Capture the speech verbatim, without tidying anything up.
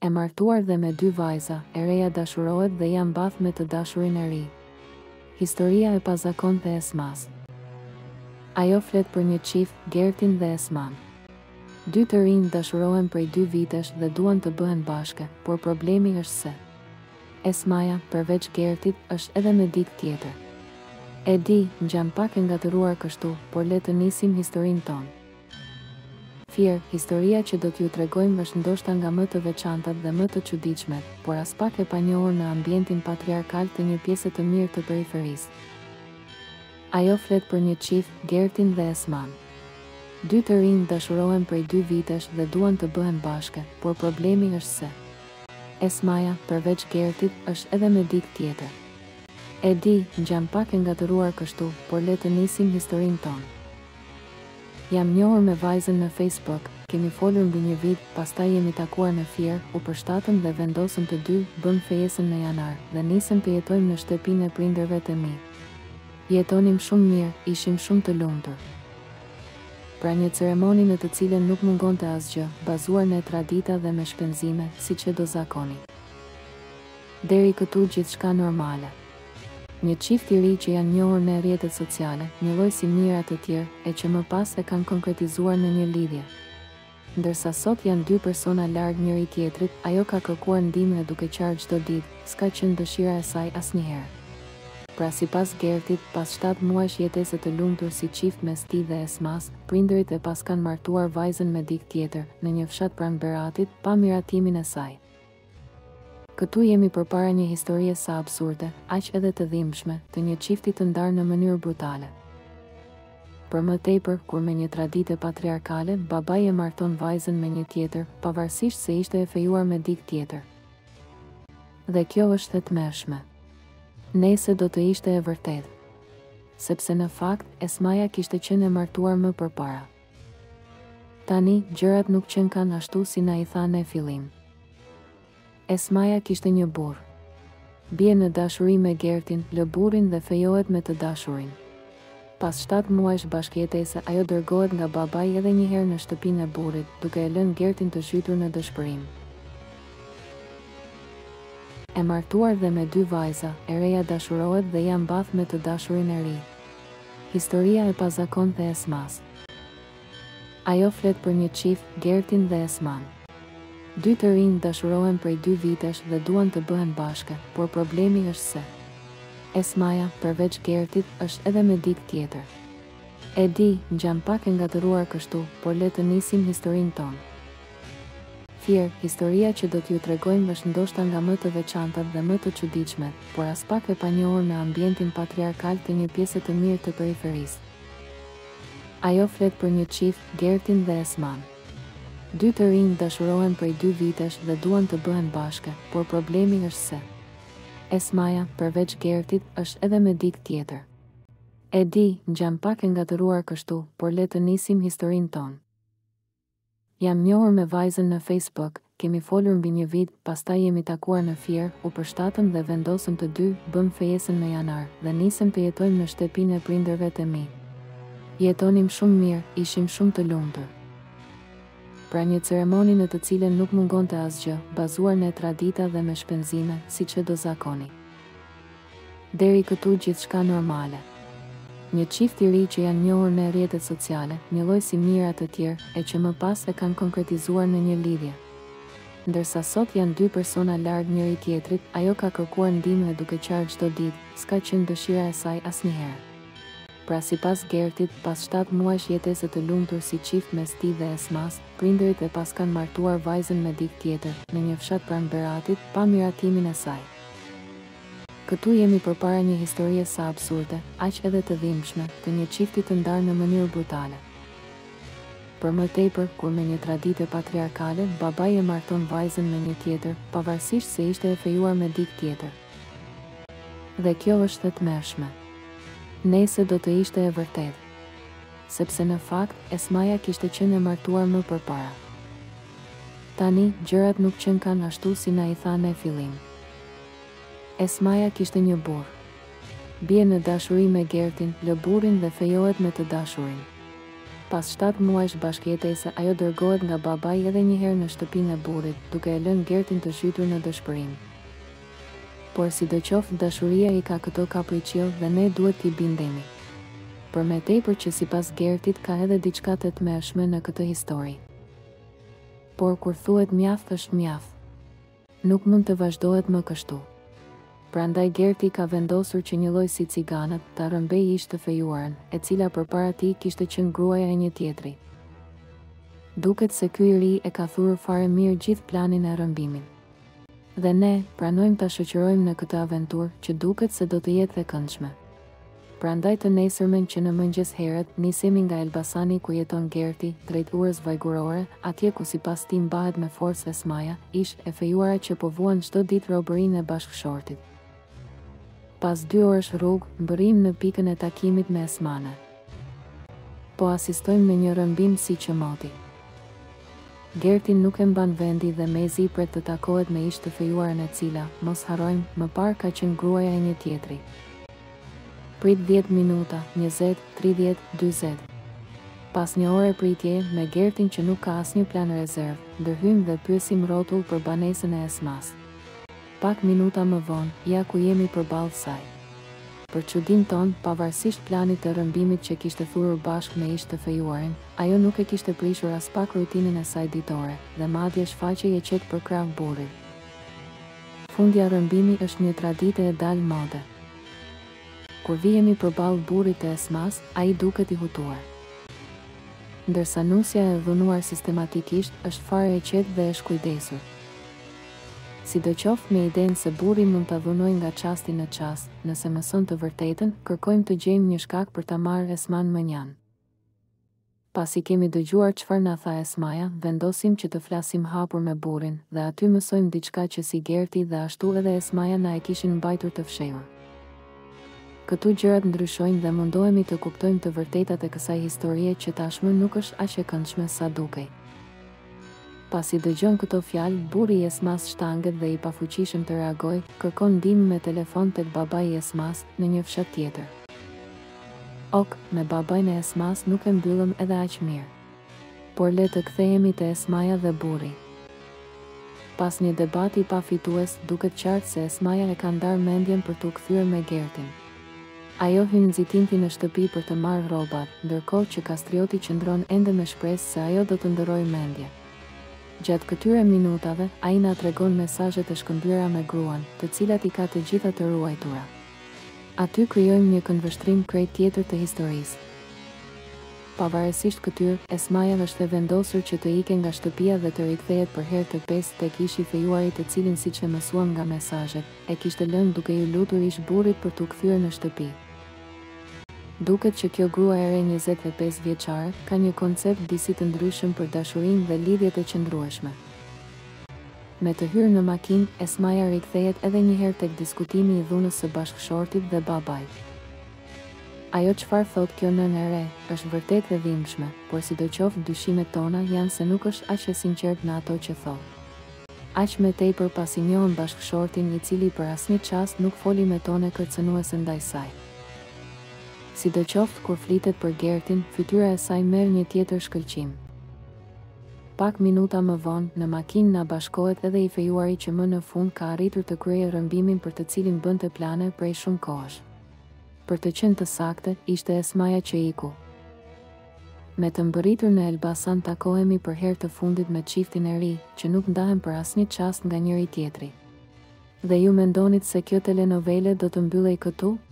E martuar dhe me dy vajza, e reja dashurohet dhe janë mbath me të dashurin e ri. Historia e pazakontë e Esmasë. Ajo flet për një çift, Gertin dhe Esman. Dy të rinj dashurohen prej dy vitesh dhe duan të bëhen bashkë, por problemi është se Esmaja, përveç Gertit, është edhe me dikë tjetër. E di, ngjan pak e ngatëruar kështu, por le të nisim historinë tonë. Fjerë, historia që do t'ju tregojmë është ndoshta nga më të veçantat dhe më të çuditshmet, por as pak e panjohur në ambientin patriarkal të një pjese të mirë të periferisë. Ajo flet për një çift, Gertin dhe Esman. Dy të rinj dashurohen prej dy vitesh dhe duan të bëhen bashkë, por problemi është se Esmaja, përveç Gertit, është edhe me dikë tjetër. E di, ngjan pak e ngatëruar kështu, por le të nisim historinë tonë. Jam njohur me vajzën në Facebook, kemi folur mbi një vit, pastaj jemi takuar në Fier, u përshtatëm dhe vendosëm të dy, bëm fejesën në janar, dhe nisëm të jetojmë në shtëpinë e prindërve të mi. Jetonim shumë mirë, ishim shumë të lumtur. Pra një ceremoni në të cilën nuk mungonte asgjë, bazuar në tradita dhe me shpenzime, siç e do zakoni. Deri këtu gjithçka normale. Një çift i ri që janë njohur në rrjetet sociale, një lloj si mira të tjerë, e që më pas e kanë konkretizuar në një lidhje. Ndërsa sot janë dy persona larg njëri tjetrit, ajo ka kërkuar ndihmë duke qarë çdo ditë, s'ka qenë dëshira e saj asnjëherë. Pra sipas Gertit, pas shtatë muajsh jetese të lumtur si çift mes tij dhe Esmasë, prindërit e pas kanë martuar vajzën me dikë tjetër, në një fshat pranë Beratit, pa miratimin e saj. Këtu jemi përpara një historie sa absurde, aq edhe të dhimbshme, të një çifti të ndarë në mënyrë brutale. Për më tepër, kur me një traditë patriarkale, babai e marton vajzën me një tjetër, pavarësisht se ishte e fejuar me dikë tjetër. Dhe kjo është e tmerrshme. Nese do të ishte e vërtetë. Sepse në fakt, Esmaja kishte qenë e martuar më përpara. Tani, gjërat nuk qenë kanë ashtu si na i tha në fillim. Esmaja kishte një burr. Bie në dashuri me Gertin, lë burrin dhe fejohet me të dashurin. Pas shtatë muajsh bashkëjetese, ajo dërgohet nga babai edhe një herë në shtëpinë e burrit, duke e lënë Gertin të zhytur në dëshpërim. E martuar dhe me dy vajza, e reja dashurohet dhe janë mbath me të dashurin e ri. Historia e pazakontë e Esmasë. Ajo flet për një çift, Gertin dhe Esman. Dy të rinj dashurohen prej dy vitesh dhe duan të bëhen bashkë, por problemi është se Esmaja, përveç Gertit, është edhe me dikë tjetër. E di, ngjan pak e ngatëruar kështu, por le të nisim historinë tonë. Fjerë, historia që do t'ju tregojmë është ndoshta nga më të veçantat dhe më të çuditshmet, por as pak e panjohur në ambientin patriarkal të një pjese të mirë të periferisë. Ajo flet për një çift, Gertin dhe Esman. Dy të rinj dashurohen prej dy vitesh dhe duan të bëhen bashkë, por problemi është se Esmaja, përveç Gertit, është edhe me dikë tjetër. E di, ngjan pak e ngatëruar kështu, por le të nisim historinë tonë. Jam njohur me vajzën në Facebook, kemi folur mbi një vit, pastaj jemi takuar në Fier, u përshtatëm dhe vendosëm të dy, bëm fejesën në janar, dhe nisëm të jetojmë në shtëpinë e prindërve të mi. Jetonim shumë mirë, ishim shumë të lumtur. Pra një ceremoni në të cilën nuk mungonte asgjë, bazuar në tradita dhe me shpenzime, siç e do zakoni. Deri këtu gjithçka normale. Një çift i ri që janë njohur në rrjetet sociale, një lloj si mira të tjerë, e që më pas e kanë konkretizuar në një lidhje. Ndërsa sot janë dy persona larg njëri tjetrit, ajo ka kërkuar ndihmë duke qarë çdo ditë, s'ka qenë dëshira e saj asnjëherë. Pra sipas Gertit, pas shtatë muajsh jetese të lumtur si çift mes tij dhe Esmasë, prindërit e pas kanë martuar vajzën me dikë tjetër, në një fshat pranë Beratit, pa miratimin e saj. Këtu jemi përpara një historie sa absurde, aq edhe të dhimbshme, të një çifti të ndarë në mënyrë brutale. Për më tepër, kur me një traditë patriarkale, babai e marton vajzën me një tjetër, pavarësisht se ishte e fejuar me dikë tjetër. Dhe kjo është e tmerrshme. Nese do të ishte e vërtetë. Sepse në fakt, Esmaja kishte qenë e martuar më përpara. Tani, gjërat nuk qenë kanë ashtu si na i tha në fillim. Esmaja kishte një burr. Bie në dashuri me Gertin, lë burrin dhe fejohet me të dashurin. Pas shtatë muajsh bashkëjetese, ajo dërgohet nga babai edhe një herë në shtëpinë e burrit, duke e lënë Gertin të zhytur në dëshpërim. Por sidoqoftë dashuria i ka këto kapriqill dhe ne duhet t'i bindemi. Për me tepër që sipas Gertit ka edhe diçka të tmerrshme në këtë histori. Por kur thuhet mjaft është mjaft. Nuk mund të vazhdohet më kështu. Prandaj Gerti ka vendosur që një lloj si ciganët ta rrëmbej ish të fejuarën, e cila përpara tij kishte qenë gruaja e një tjetri. Duket se ky i ri e ka thurur fare mirë gjithë planin e rrëmbimit. Dhe ne pranojmë ta shoqërojmë në këtë aventurë që duket se do të jetë e këndshme. Prandaj të nesërmen që në mëngjes herët nisemi nga Elbasani ku jeton Gerti, drejt urës vajgurore, atje ku sipas tij mbahet me forcë Esmaja, ish e fejuara që po vuan çdo ditë robërinë e bashkëshortit. Pas dy orësh rrugë, mbërrim në pikën e takimit me Esmane. Po asistojmë në një rrëmbim si që moti. Gerti nuk e mban vendi dhe mezi i pret të takohet me ish të fejuarën e cila, mos harrojmë, më parë ka qenë gruaja e një tjetri. Prit dhjetë minuta, njëzet, tridhjetë, dyzet. Pas një ore pritje, me Gertin që nuk ka asnjë plan rezerv, ndërhyjmë dhe pyesim rrotull për banesën e Esmasë. Pak minuta më vonë, ja ku jemi përballë saj. Për çudinë tonë, pavarësisht planit të rrëmbimit që kishte thurur bashkë me ish të fejuarin, ajo nuk e kishte prishur as pak rutinën e saj ditore, dhe madje shfaqej e qetë për krah burrit. Fundja rrëmbimi është një traditë e dalë mode. Kur vihemi përballë burrit të Esmasë, ai duket i hutuar. Ndërsa nusja e dhunuar sistematikisht është fare e qetë dhe e shkujdesur. Sidoqoftë me idenë se burri mund ta dhunojë nga çasti në çast, nëse mëson të vërtetën, kërkojmë të gjejmë një shkak për ta marrë Esman mënjan. Pasi kemi dëgjuar çfarë na tha Esmaja, vendosim që të flasim hapur me burrin dhe aty mësojmë diçka që si Gerti dhe ashtu edhe Esmaja na e kishin mbajtur të fshehur. Këtu gjërat ndryshojnë dhe mundohemi të kuptojmë të vërtetat e kësaj historie që tashmë nuk është aq e këndshme sa dukej. Pasi dëgjon këto fjalë, burri i Esmasë shtanget dhe i pafuqishëm të reagojë, kërkon ndihmë me telefon tek babai i Esmasë në një fshat tjetër. Ok, me babain e Esmasë nuk e mbyllëm edhe aq mirë. Por le të kthehemi te Esmaja dhe burri. Pas një debati pa fitues, duket qartë se Esmaja e ka ndarë mendjen për t'u kthyer me Gertin. Ajo hyn nxitinti në shtëpi për të marrë rrobat, ndërkohë që kastrioti qëndron ende me shpresë se ajo do të ndërrojë mendje. Gjatë këtyre minutave, ai na tregon mesazhet e shkëmbyer me gruan, të cilat i ka të gjitha të ruajtura. Aty krijojmë një këndvështrim krejt tjetër të historisë. Pavarësisht këtyre, Esmaja është e vendosur që të ikë nga shtëpia dhe të rikthehet për herë të pestë tek ishi i fejuarit, të cilin siç e mësuam nga mesazhet, e kishte lënë duke i lutur ish burrit për t'u kthyer në shtëpi. Duket që kjo grua e re njëzet e pesë vjeçare ka një koncept disi të ndryshëm për dashurinë dhe lidhjet e qëndrueshme. Me të hyrë në makinë, Esmaja rikthehet edhe një herë tek diskutimi i dhunës së bashkëshortit dhe babait. Ajo çfarë thot kjo nënë e re, është vërtet e dhimbshme, por sidoqoftë dyshimet tona janë se nuk është aq e sinqert në ato që thot. Aq më tepër pasi njohën bashkëshortin i cili për asnjë çast nuk foli me tone kërcënuese ndaj saj. Sidoqoftë kur flitet për Gertin, fytyra e saj merr një tjetër shkëlqim. Pak minuta më vonë, në makinë na bashkohet edhe i fejuari që më në fund ka arritur të kryejë rrëmbimin për të cilin bënte plane prej shumë kohësh. Për të qenë të saktë, ishte Esmaja që iku. Me të mbërritur në Elbasan takohemi për herë të fundit me çiftin e ri, që nuk ndahen për asnjë çast nga njëri tjetri. Dhe ju mendonit se kjo telenovele do të mbyllej këtu?